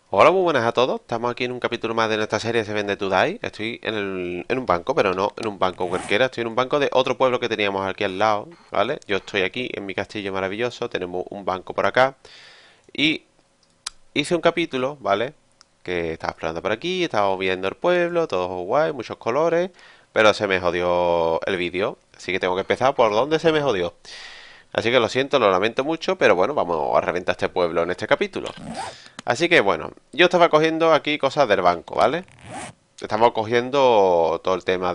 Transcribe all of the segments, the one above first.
Hola, muy buenas a todos. Estamos aquí en un capítulo más de nuestra serie Seven Dead to Die. Estoy en un banco, pero no en un banco cualquiera. Estoy en un banco de otro pueblo que teníamos aquí al lado, ¿vale? Yo estoy aquí en mi castillo maravilloso. Tenemos un banco por acá. Y hice un capítulo, ¿vale? Que estaba explorando por aquí, estaba viendo el pueblo, todo guay, muchos colores. Pero se me jodió el vídeo. Así que tengo que empezar por donde se me jodió. Así que lo siento, lo lamento mucho, pero bueno, vamos a reventar este pueblo en este capítulo. Así que bueno, yo estaba cogiendo aquí cosas del banco, ¿vale? Estamos cogiendo todo el tema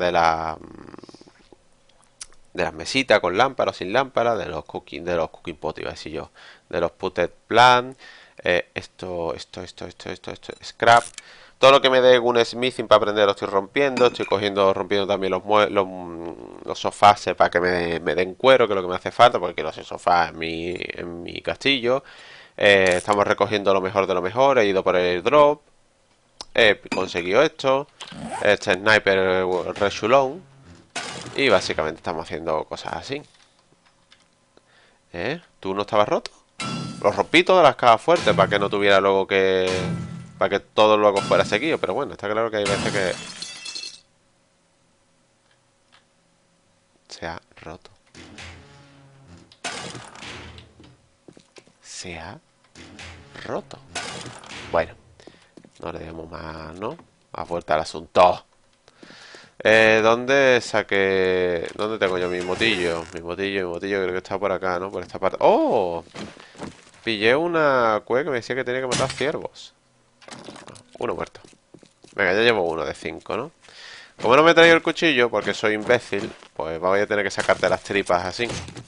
de las mesitas con lámpara o sin lámpara, de los cooking pot, iba a decir yo, de los putted plant, scrap. Todo lo que me dé un smithing para aprender lo estoy rompiendo. Estoy rompiendo también los sofás para que me den cuero, que es lo que me hace falta, porque quiero hacer sofás en mi castillo. Estamos recogiendo lo mejor de lo mejor. He ido por el drop. He conseguido esto. Este sniper rechulón. Y básicamente estamos haciendo cosas así. ¿Tú no estabas roto? Lo rompí todas las cajas fuertes para que no tuviera luego que... Para que todo luego fuera seguido. Pero bueno, está claro que hay veces que se ha roto. Se ha roto. Bueno, no le demos más, ¿no? A vuelta al asunto. ¿Dónde saqué? ¿Dónde tengo yo mi motillo? Mi motillo creo que está por acá, ¿no? Por esta parte. ¡Oh! Pillé una cueva que me decía que tenía que matar ciervos. Uno muerto. Venga, ya llevo uno de 5, ¿no? Como no me he traído el cuchillo, porque soy imbécil, pues voy a tener que sacarte las tripas así.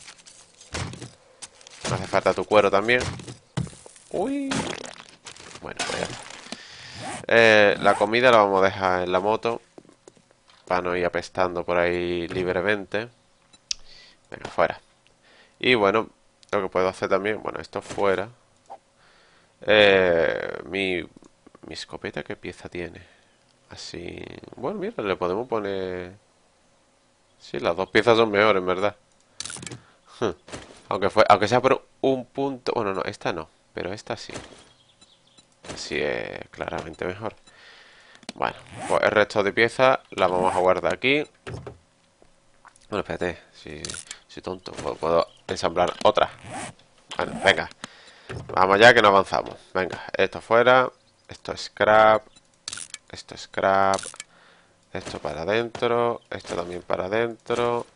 Me hace falta tu cuero también. Uy. Bueno, pues ya está. La comida la vamos a dejar en la moto, para no ir apestando por ahí libremente. Venga, fuera. Y bueno, lo que puedo hacer también, bueno, esto fuera. Mi escopeta, ¿qué pieza tiene? Así. Bueno, mira, le podemos poner. Sí, las dos piezas son mejores, en verdad. Aunque sea por un punto. Bueno, no, esta no, pero esta sí. Así es claramente mejor. Bueno, pues el resto de piezas las vamos a guardar aquí. Bueno, espérate, si soy tonto, puedo ensamblar otra. Bueno, venga, vamos ya que no avanzamos. Venga, esto fuera, esto es scrap, esto es scrap, esto para adentro, esto también para adentro,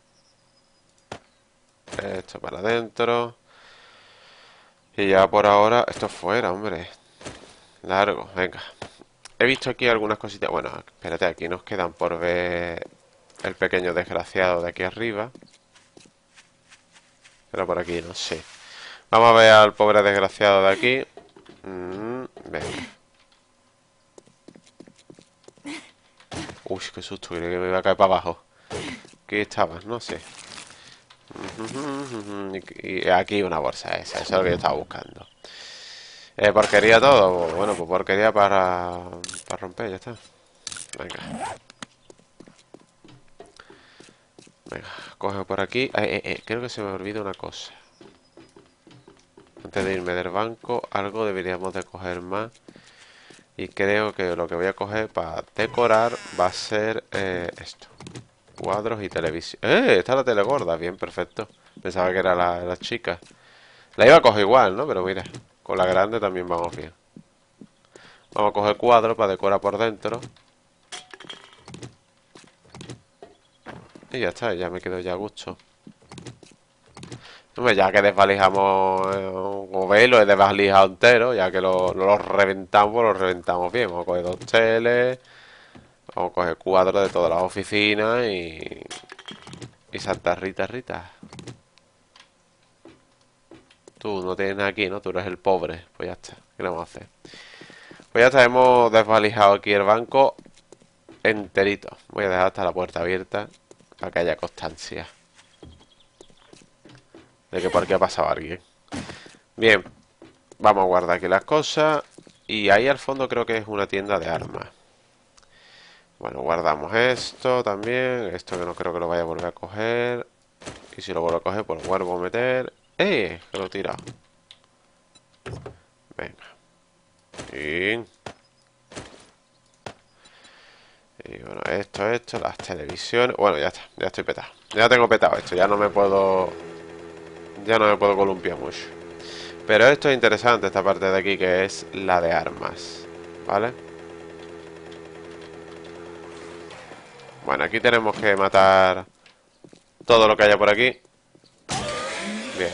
esto para adentro. Y ya por ahora, esto fuera, hombre. Largo, venga. He visto aquí algunas cositas. Bueno, espérate, aquí nos quedan por ver el pequeño desgraciado de aquí arriba. Pero por aquí no sé. Vamos a ver al pobre desgraciado de aquí. Venga. Uy, qué susto, creí que me iba a caer para abajo. Aquí estabas, no sé. Y aquí una bolsa esa, eso es lo que yo estaba buscando. Porquería todo. Bueno, pues porquería para romper, ya está. Venga, venga, coge por aquí. Creo que se me olvida una cosa. Antes de irme del banco, algo deberíamos de coger más. Y creo que lo que voy a coger para decorar va a ser esto. Cuadros y televisión. Está la tele gorda. Bien, perfecto. Pensaba que era la chica. La iba a coger igual, ¿no? Pero mira, con la grande también vamos bien. Vamos a coger cuadros para decorar por dentro. Y ya está, ya me quedo ya a gusto. Hombre, ya que desvalijamos un velo, he desvalijado entero, ya que no lo reventamos, lo reventamos bien. Vamos a coger dos teles, vamos a coger cuadros de todas las oficinas y Santa Rita Rita. Tú no tienes nada aquí, ¿no? Tú eres el pobre. Pues ya está. ¿Qué le vamos a hacer? Pues ya está, hemos desvalijado aquí el banco enterito. Voy a dejar hasta la puerta abierta para que haya constancia de que por aquí ha pasado alguien. Bien, vamos a guardar aquí las cosas. Y ahí al fondo creo que es una tienda de armas. Bueno, guardamos esto también. Esto que no creo que lo vaya a volver a coger. Y si lo vuelvo a coger, pues lo vuelvo a meter. Que lo he tirado. Venga. Bien. esto, las televisiones. Bueno, ya está, ya estoy petado. Ya tengo petado esto, ya no me puedo. Ya no me puedo columpiar mucho. Pero esto es interesante, esta parte de aquí, que es la de armas. ¿Vale? Bueno, aquí tenemos que matar todo lo que haya por aquí. Bien.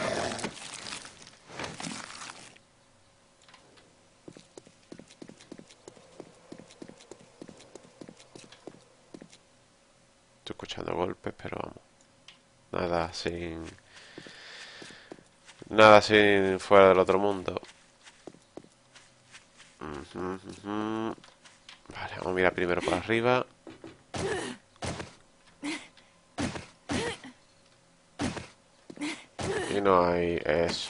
Estoy escuchando golpes, pero vamos. Nada sin... Nada sin fuera del otro mundo. Vale, vamos a mirar primero por arriba. Y no hay eso.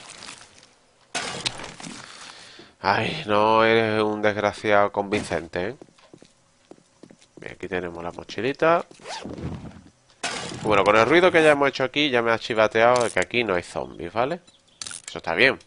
Ay, no eres un desgraciado convincente, ¿eh? Bien, aquí tenemos la mochilita. Bueno, con el ruido que ya hemos hecho aquí, ya me ha chivateado de que aquí no hay zombies, ¿vale? Eso está bien.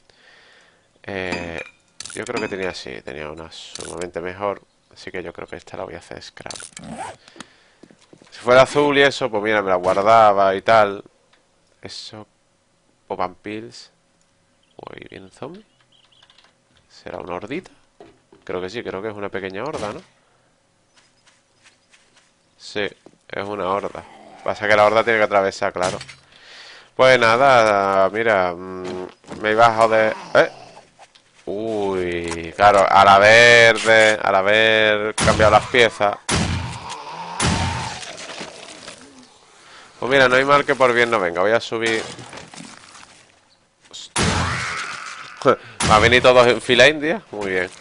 Yo creo que tenía una sumamente mejor. Así que yo creo que esta la voy a hacer scrap. Si fuera azul y eso, pues mira, me la guardaba y tal. Eso, pop and pills. Uy, ¿viene un zombie? ¿Será una hordita? Creo que sí, creo que es una pequeña horda, ¿no? Sí, es una horda. Pasa que la horda tiene que atravesar, claro. Pues nada, mira, me iba a joder. Uy, claro, al haber cambiado las piezas. Pues mira, no hay mal que por bien no venga. Voy a subir. ¿Va a venir todos en fila india? Muy bien.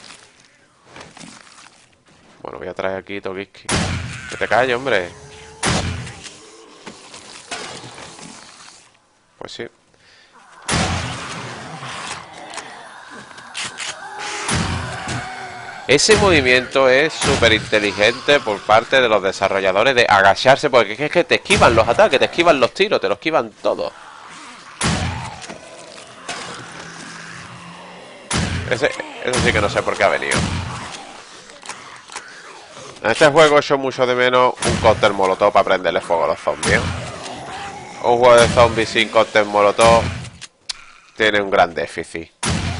Bueno, voy a traer aquí Tokiski. Que te calles, hombre. Pues sí. Ese movimiento es súper inteligente por parte de los desarrolladores de agacharse, porque es que te esquivan los ataques, te esquivan los tiros, te los esquivan todo. Eso sí que no sé por qué ha venido. En este juego echo mucho de menos un cóctel molotov para prenderle fuego a los zombies. Un juego de zombies sin cóctel molotov tiene un gran déficit.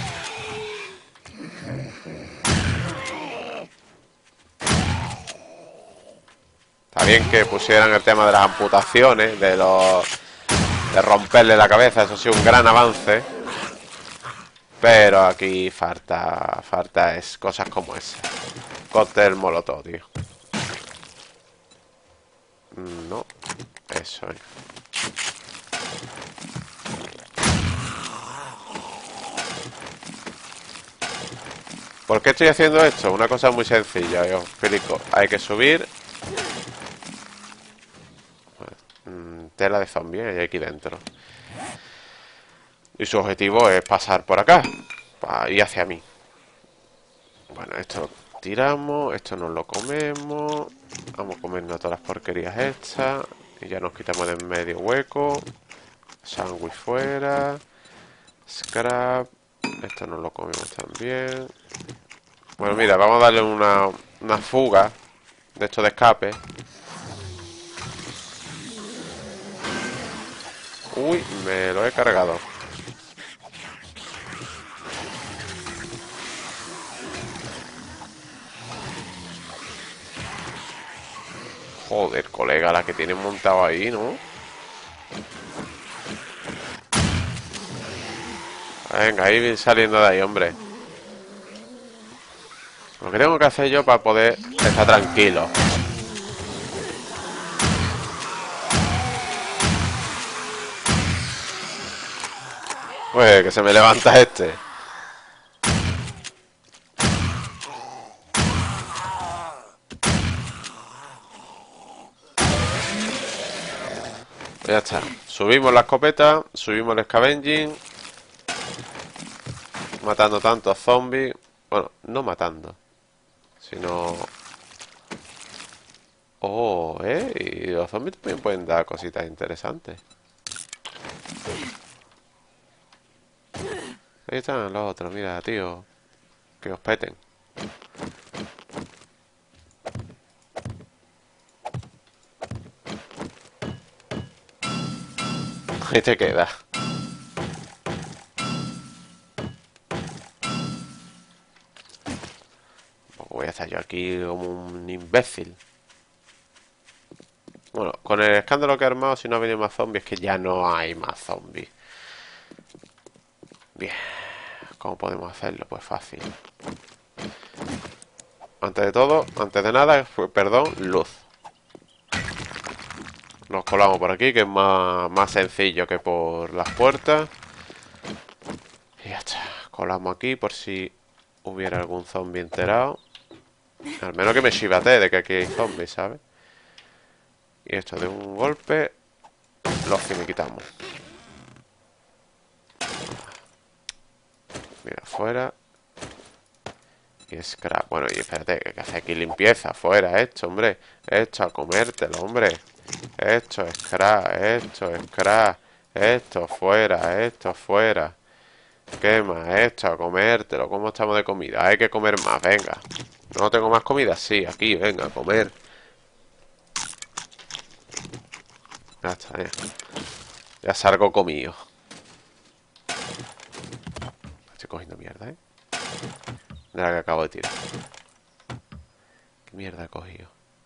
Está bien que pusieran el tema de las amputaciones, de romperle la cabeza, eso sí, un gran avance. Pero aquí falta es cosas como esa. Cóctel molotov, tío. No, eso es. ¿Por qué estoy haciendo esto? Una cosa muy sencilla, os explico. Hay que subir tela de zombie hay aquí dentro. Y su objetivo es pasar por acá y hacia mí. Bueno, esto lo tiramos, esto nos lo comemos. Vamos a comernos todas las porquerías estas. Y ya nos quitamos de en medio hueco. Sándwich fuera. Scrap. Esto nos lo comemos también. Bueno, mira, vamos a darle una fuga de esto de escape. Uy, me lo he cargado. Joder, colega, la que tienen montado ahí, ¿no? Venga, ahí saliendo de ahí, hombre. Lo que tengo que hacer yo para poder estar tranquilo. Pues que se me levanta este. Pues ya está. Subimos la escopeta, subimos el scavenging. Matando tantos zombies. Bueno, no matando, sino... Oh, y los zombies también pueden dar cositas interesantes. Ahí están los otros, mira, tío. Que os peten. Ahí te queda. Voy a estar yo aquí como un imbécil. Bueno, con el escándalo que he armado, si no ha venido más zombies, que ya no hay más zombies. Bien. ¿Cómo podemos hacerlo? Pues fácil. Antes de todo, antes de nada, perdón, luz. Nos colamos por aquí, que es más sencillo que por las puertas. Y ya está. Colamos aquí por si hubiera algún zombie enterado. Al menos que me chivatee de que aquí hay zombies, ¿sabes? Y esto de un golpe lo finiquitamos. Mira, fuera. Y scrap. Bueno, y espérate, que hace aquí limpieza. Fuera, esto, hombre. Esto, a comértelo, hombre. Esto, scrap. Esto, scrap. Esto, fuera. Esto, fuera. Quema, esto, a comértelo. ¿Cómo estamos de comida? Hay que comer más, venga. ¿No tengo más comida? Sí, aquí, venga, a comer. Ya está, ya. Ya salgo comido. Estoy cogiendo mierda, ¿eh? De la que acabo de tirar. ¿Qué mierda he cogido?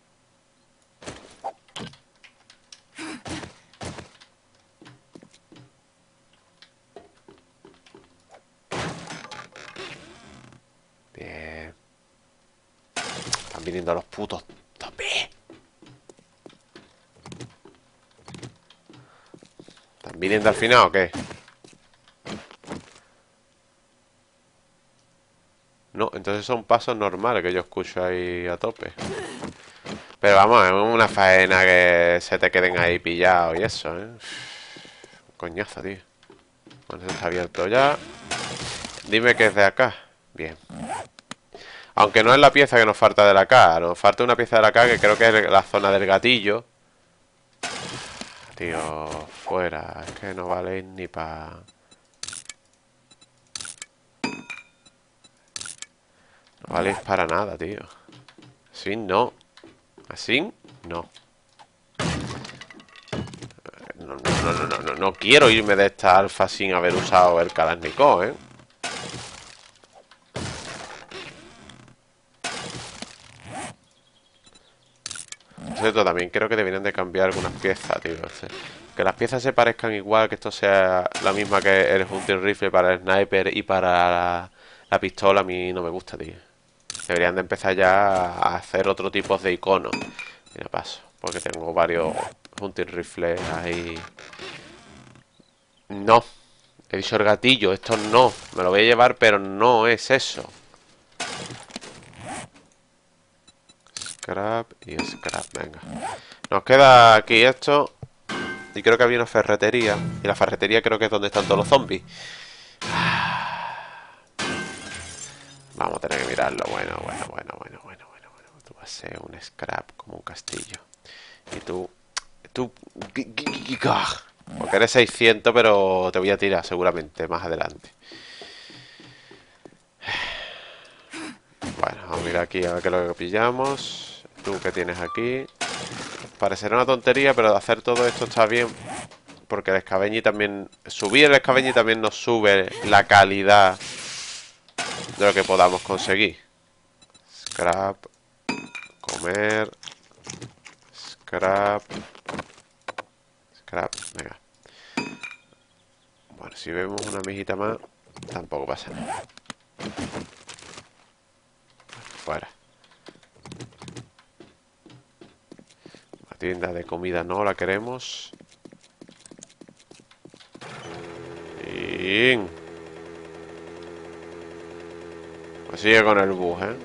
Bien. Están viniendo los putos zombies. ¿Están viniendo al final o qué? No, entonces son pasos normales que yo escucho ahí a tope. Pero vamos, es una faena que se te queden ahí pillados y eso, ¿eh? Coñazo, tío. Bueno, eso está abierto ya. Dime que es de acá. Bien. Aunque no es la pieza que nos falta de la K. Nos falta una pieza de la K que creo que es la zona del gatillo. Tío, fuera. Es que no vale ni para... No valéis para nada, tío. Así no. Así no. No quiero irme de esta alfa sin haber usado el Kalashnikov, ¿eh? Cierto, también creo que deberían de cambiar algunas piezas, tío. Que las piezas se parezcan igual, que esto sea la misma que el hunting rifle para el sniper y para la pistola, a mí no me gusta, tío. Deberían de empezar ya a hacer otro tipo de iconos. Mira, paso, porque tengo varios hunting rifles ahí. No, he dicho el gatillo, esto no. Me lo voy a llevar, pero no es eso. Scrap y scrap, venga. Nos queda aquí esto. Y creo que había una ferretería. Y la ferretería creo que es donde están todos los zombies. Vamos a tener que mirarlo. Bueno. Tú vas a ser un scrap como un castillo. Y tú... Porque eres 600, pero te voy a tirar seguramente más adelante. Bueno, vamos a mirar aquí a ver qué es lo que pillamos. Tú, ¿qué tienes aquí? Parecerá una tontería, pero hacer todo esto está bien. Porque el escabeñi también... Subir el escabeñi también nos sube la calidad de lo que podamos conseguir. Scrap. Comer. Scrap. Scrap. Venga. Bueno, si vemos una mijita más, tampoco pasa nada. Fuera. La tienda de comida no la queremos. Bien. Pues sigue con el bus, ¿eh?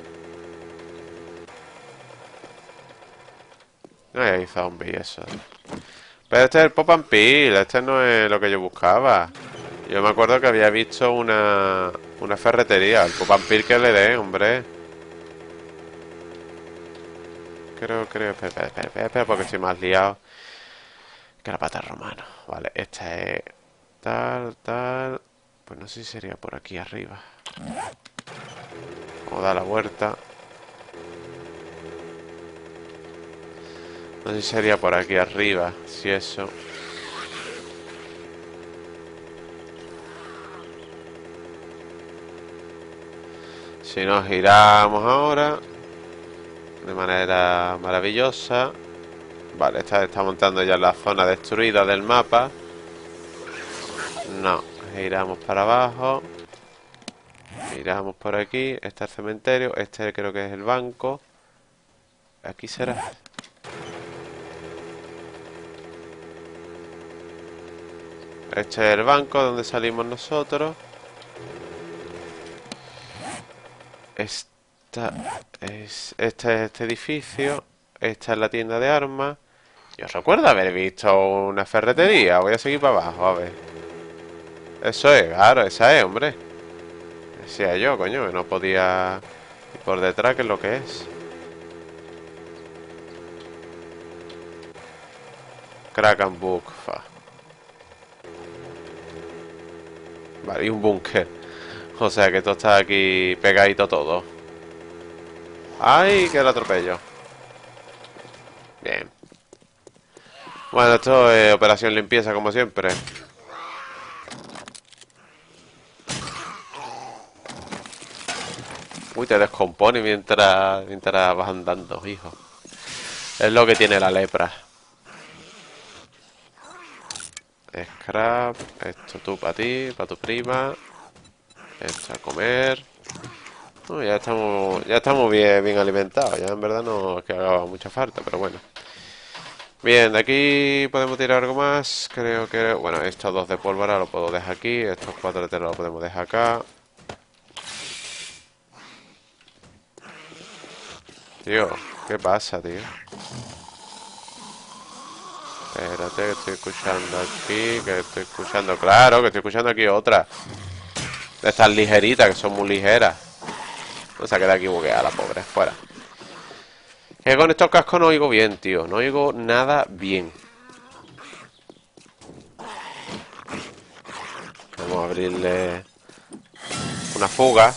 No hay zombies, eso. Pero este es el Pop and Peel. Este no es lo que yo buscaba. Yo me acuerdo que había visto una ferretería. El Pop and Peel que le dé, hombre. Creo. Espera, porque estoy más liado que la pata romano. Vale, esta es... Tal. Pues no sé si sería por aquí arriba. Vamos a dar la vuelta. No sé si sería por aquí arriba. Si eso... Si nos giramos ahora de manera maravillosa. Vale, esta está montando ya la zona destruida del mapa. No, giramos para abajo. Giramos por aquí. Este es el cementerio. Este creo que es el banco. Aquí será. Este es el banco donde salimos nosotros. Este es este edificio. Esta es la tienda de armas. Yo recuerdo haber visto una ferretería. Voy a seguir para abajo, a ver. Eso es, claro, esa es, hombre. Decía yo, coño, que no podía ir por detrás, que es lo que es. Kraken Book. Vale, y un búnker. O sea que todo está aquí pegadito todo. ¡Ay, que lo atropello! Bien. Bueno, esto es operación limpieza como siempre. Uy, te descompone mientras vas andando, hijo. Es lo que tiene la lepra. Scrap. Esto tú para ti, para tu prima. Esto a comer. Ya estamos bien alimentados. Ya en verdad no es que haga mucha falta, pero bueno. Bien, de aquí podemos tirar algo más. Creo que... Bueno, estos dos de pólvora lo puedo dejar aquí. Estos 4 de tela lo podemos dejar acá. Tío, ¿qué pasa, tío? Espérate, que estoy escuchando aquí. Que estoy escuchando... Claro, que estoy escuchando aquí otra. De estas ligeritas, que son muy ligeras. No se ha quedado aquí bugueada la pobre. Fuera. Que con estos cascos no oigo bien, tío. No oigo nada bien. Vamos a abrirle una fuga.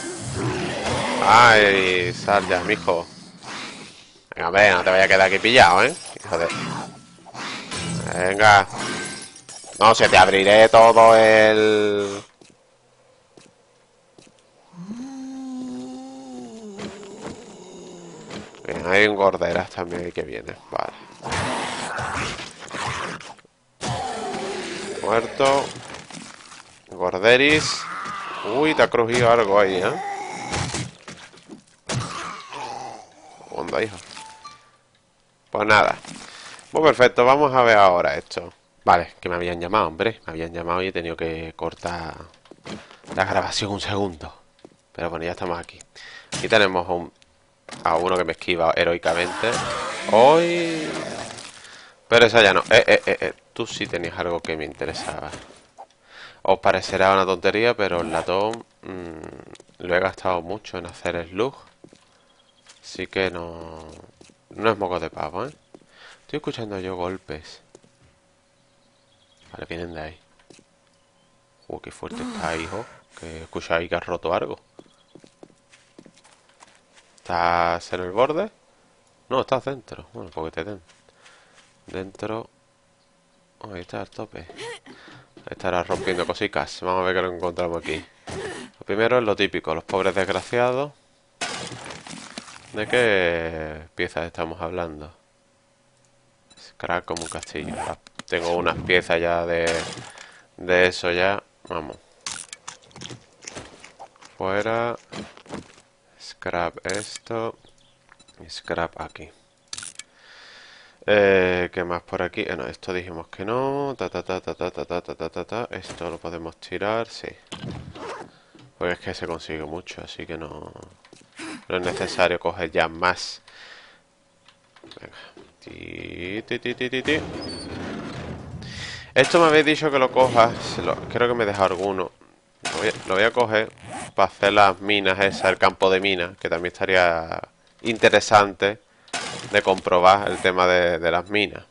Ay, sal ya, mijo. Venga, venga, no te vaya a quedar aquí pillado, ¿eh? Hijo de... Venga. No, se te abriré todo el... Bien, hay un gorderas también que viene. Vale. Muerto. Gorderis. Uy, te ha crujido algo ahí, ¿eh? Onda, hijo. Pues nada. Pues perfecto, vamos a ver ahora esto. Vale, que me habían llamado, hombre. Me habían llamado y he tenido que cortar la grabación un segundo. Pero bueno, ya estamos aquí. Aquí tenemos a uno que me esquiva heroicamente. Hoy... Pero esa ya no. Tú sí tenías algo que me interesaba. Os parecerá una tontería, pero el latón lo he gastado mucho en hacer slug. Así que no... No es moco de pavo, ¿eh? Estoy escuchando yo golpes. Vale, vienen de ahí. Qué fuerte está, hijo. Que escucháis que has roto algo. ¿Estás en el borde? No, estás dentro. Bueno, porque te den. Dentro. Ahí está, al tope. Estará rompiendo cositas. Vamos a ver qué lo encontramos aquí. Lo primero es lo típico, los pobres desgraciados. ¿De qué piezas estamos hablando? Scrap como un castillo. Tengo unas piezas ya de eso ya. Vamos. Fuera. Scrap esto. Y scrap aquí. ¿Qué más por aquí? No, esto dijimos que no. Esto lo podemos tirar, sí. Porque es que se consigue mucho, así que no es necesario coger ya más. Venga. Esto me habéis dicho que lo coja. Creo que me he dejado alguno. Lo voy a coger para hacer las minas esas, el campo de minas, que también estaría interesante de comprobar el tema de las minas.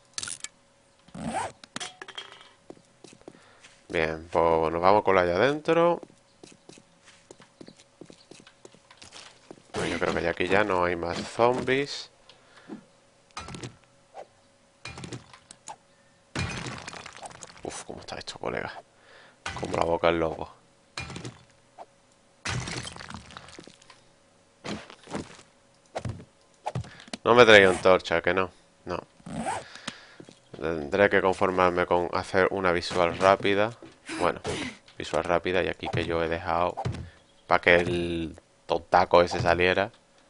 Bien, pues nos vamos con la allá adentro. Pues yo creo que ya aquí ya no hay más zombies. Uf, cómo está esto, colega. Como la boca del lobo. No me traía antorcha, que no. No. Tendré que conformarme con hacer una visual rápida. Bueno, visual rápida y aquí que yo he dejado para que el tontaco ese saliera.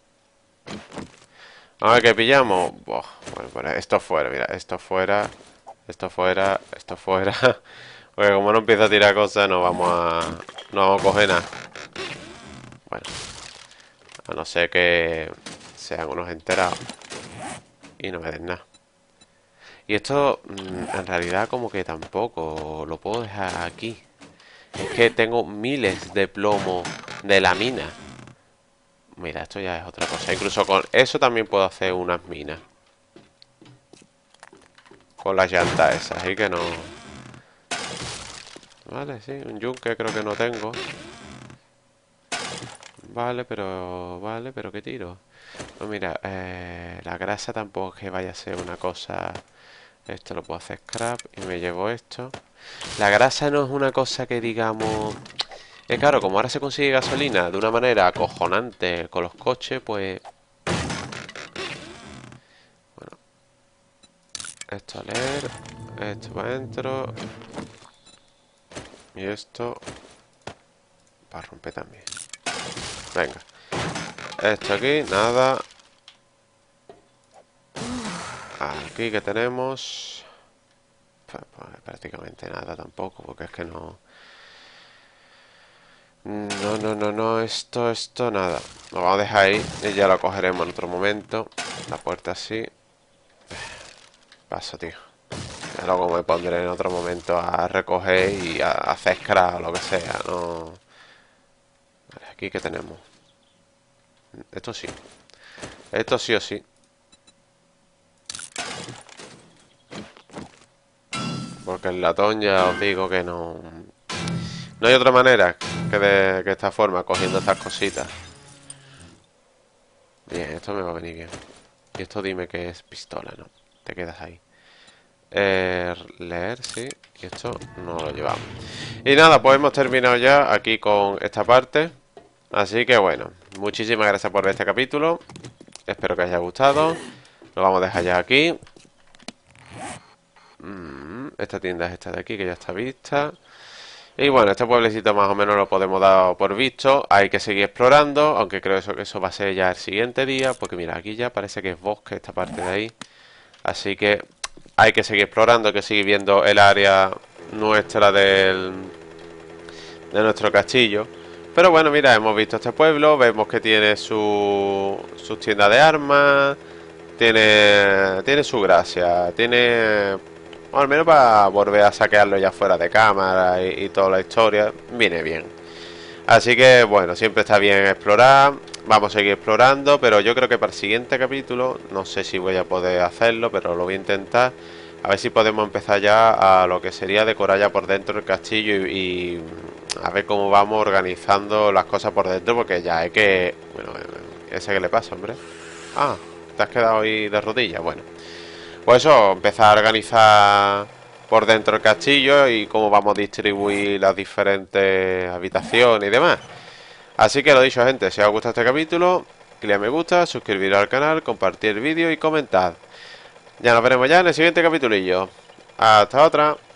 A ver qué pillamos. Buah, bueno, pues esto fuera, mira, esto fuera, esto fuera, esto fuera. Porque como no empiezo a tirar cosas, no vamos a coger nada. Bueno, a no ser que sean unos enterados y no me den nada. Y esto, en realidad, como que tampoco lo puedo dejar aquí. Es que tengo miles de plomo de la mina. Mira, esto ya es otra cosa. Incluso con eso también puedo hacer unas minas. Con las llantas esas, así que no... Vale, sí, un yunque creo que no tengo. Vale, pero... Vale, pero ¿qué tiro? Pues mira, la grasa tampoco es que vaya a ser una cosa... Esto lo puedo hacer scrap y me llevo esto. La grasa no es una cosa que digamos... Es claro, como ahora se consigue gasolina de una manera acojonante con los coches, pues... Bueno, esto a leer, esto para adentro. Y esto para romper también. Venga. Esto aquí, nada. Aquí que tenemos... Pues, prácticamente nada tampoco, porque es que no... No, esto, nada. Lo vamos a dejar ahí y ya lo cogeremos en otro momento. La puerta así. Paso, tío. Ya luego me pondré en otro momento a recoger y a hacer scrap o lo que sea, no... Vale, aquí que tenemos. Esto sí. Esto sí o sí. Porque el latón ya os digo que no... No hay otra manera que de esta forma, cogiendo estas cositas. Bien, esto me va a venir bien. Y esto dime que es pistola, ¿no? Te quedas ahí. Leer, sí. Y esto no lo llevamos. Y nada, pues hemos terminado ya aquí con esta parte. Así que bueno, muchísimas gracias por ver este capítulo. Espero que os haya gustado. Lo vamos a dejar ya aquí. Esta tienda es esta de aquí, que ya está vista. Y bueno, este pueblecito más o menos lo podemos dar por visto. Hay que seguir explorando, aunque creo que eso va a ser ya el siguiente día. Porque mira, aquí ya parece que es bosque esta parte de ahí. Así que hay que seguir explorando, hay que seguir viendo el área nuestra de nuestro castillo. Pero bueno, mira, hemos visto este pueblo, vemos que tiene sus tiendas de armas, tiene su gracia, tiene, o al menos para volver a saquearlo ya fuera de cámara y toda la historia, viene bien. Así que bueno, siempre está bien explorar, vamos a seguir explorando, pero yo creo que para el siguiente capítulo, no sé si voy a poder hacerlo, pero lo voy a intentar. A ver si podemos empezar ya a lo que sería decorar ya por dentro el castillo y a ver cómo vamos organizando las cosas por dentro, porque ya hay que... Bueno, ese que le pasa, hombre. Ah, te has quedado ahí de rodillas. Bueno, pues eso, empezar a organizar por dentro el castillo y cómo vamos a distribuir las diferentes habitaciones y demás. Así que lo dicho, gente, si os ha gustado este capítulo, clic a me gusta, suscribiros al canal, compartir el vídeo y comentad. Ya nos veremos ya en el siguiente capitulillo. Hasta otra.